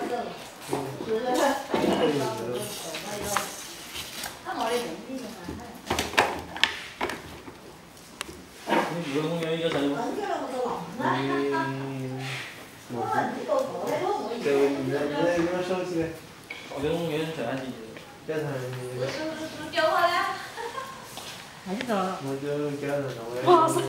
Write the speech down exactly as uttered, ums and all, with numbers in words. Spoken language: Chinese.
你如果公园有啥用？ 嗯，对，你在你在你们手机嘞？ 我跟公园全安静。 给他。 我是是叫我嘞。 我就给他弄。